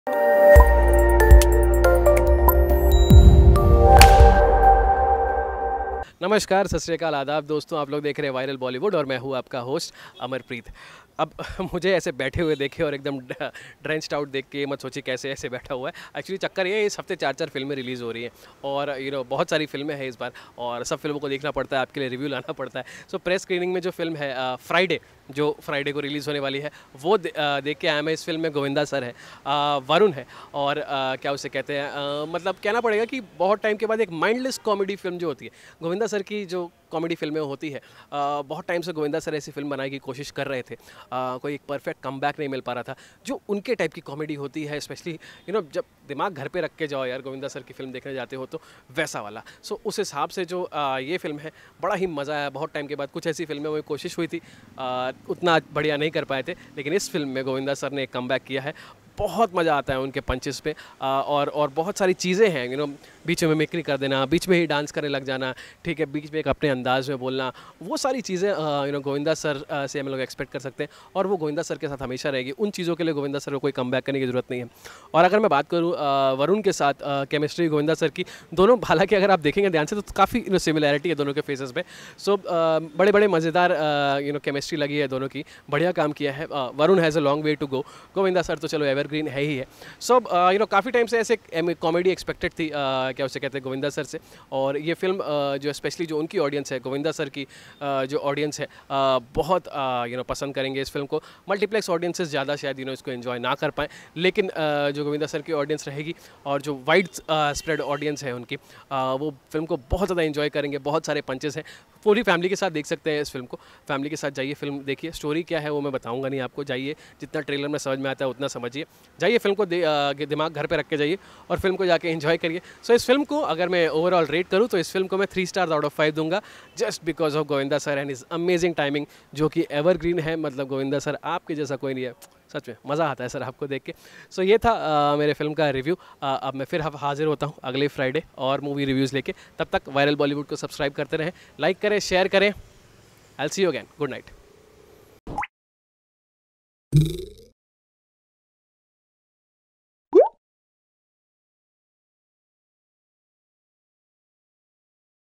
नमस्कार, सत श्री अकाल, आदाब दोस्तों। आप लोग देख रहे हैं वायरल बॉलीवुड और मैं हूँ आपका होस्ट अमरप्रीत। अब मुझे ऐसे बैठे हुए देखे और एकदम ड्रेंच्ड आउट देख के मत सोचिए कैसे ऐसे बैठा हुआ है। एक्चुअली चक्कर ये है, इस हफ्ते 4 फिल्में रिलीज़ हो रही हैं और बहुत सारी फिल्में हैं इस बार और सब फिल्मों को देखना पड़ता है, आपके लिए रिव्यू लाना पड़ता है। सो प्रेस स्क्रीनिंग में जो फिल्म है फ्राइडे, जो फ्राइडे को रिलीज़ होने वाली है, वो देख के आया मैं। इस फिल्म में गोविंदा सर है, वरुण है और क्या उसे कहते हैं, मतलब कहना पड़ेगा कि बहुत टाइम के बाद एक माइंडलेस कॉमेडी फिल्म जो होती है, गोविंदा सर की जो कॉमेडी फिल्में होती है, बहुत टाइम से गोविंदा सर ऐसी फिल्म बनाने की कोशिश कर रहे थे। कोई एक परफेक्ट कमबैक नहीं मिल पा रहा था जो उनके टाइप की कॉमेडी होती है, स्पेशली जब दिमाग घर पे रख के जाओ यार, गोविंदा सर की फिल्म देखने जाते हो तो वैसा वाला। सो उस हिसाब से जो ये फिल्म है, बड़ा ही मज़ा आया। बहुत टाइम के बाद कुछ ऐसी फिल्में में कोशिश हुई थी, उतना बढ़िया नहीं कर पाए थे, लेकिन इस फिल्म में गोविंदा सर ने एक कमबैक किया है। बहुत मज़ा आता है उनके पंचेस पे, और बहुत सारी चीज़ें हैं, बीच में मिमिक्री कर देना, बीच में ही डांस करने लग जाना, ठीक है, बीच में एक अपने अंदाज में बोलना, वो सारी चीज़ें गोविंदा सर से हम लोग एक्सपेक्ट कर सकते हैं और वो गोविंदा सर के साथ हमेशा रहेगी। उन चीज़ों के लिए गोविंदा सर को कोई कमबैक करने की ज़रूरत नहीं है। और अगर मैं बात करूँ वरुण के साथ, केमिस्ट्री गोविंदा सर की, दोनों, हालांकि अगर आप देखेंगे ध्यान से तो काफ़ी सिमिलैरिटी है दोनों के फेसेस पे। सो बड़े बड़े मज़ेदार केमिस्ट्री लगी है दोनों की, बढ़िया काम किया है। Varun has a long way to go, Govinda sir तो चलो एवरग्रीन है ही है। सो काफ़ी टाइम से ऐसे कॉमेडी एक्सपेक्टेड थी, क्या उसे कहते हैं, गोविंदा सर से। और ये फिल्म जो स्पेशली जो उनकी ऑडियंस है, गोविंदा सर की जो ऑडियंस है, बहुत पसंद करेंगे इस फिल्म को। मल्टीप्लेक्स ऑडियंसेस ज़्यादा शायद इसको एंजॉय ना कर पाएँ, लेकिन जो गोविंदा सर की ऑडियंस रहेगी और जो वाइड स्प्रेड ऑडियंस है उनकी, वो फिल्म को बहुत ज़्यादा एंजॉय करेंगे। बहुत सारे पंचेस हैं, पूरी फैमिली के साथ देख सकते हैं इस फिल्म को। फैमिली के साथ जाइए, फिल्म देखिए। स्टोरी क्या है वो मैं बताऊंगा नहीं आपको, जाइए, जितना ट्रेलर में समझ में आता है उतना समझिए। जाइए, फिल्म को दिमाग घर पे रख के जाइए और फिल्म को जाके एंजॉय करिए। सो इस फिल्म को अगर मैं ओवरऑल रेट करूँ तो इस फिल्म को मैं 3 स्टार आउट ऑफ 5 दूंगा, just because of Govinda sir and is amazing timing, जो कि एवरग्रीन है। मतलब गोविंदा सर आपके जैसा कोई नहीं है, सच में मज़ा आता है सर आपको देख के। सो ये था मेरे फिल्म का रिव्यू। अब मैं फिर हाजिर होता हूँ अगले फ्राइडे और मूवी रिव्यूज़ लेके। तब तक वायरल बॉलीवुड को सब्सक्राइब करते रहें, लाइक करें, शेयर करें। I will see you again. Good night.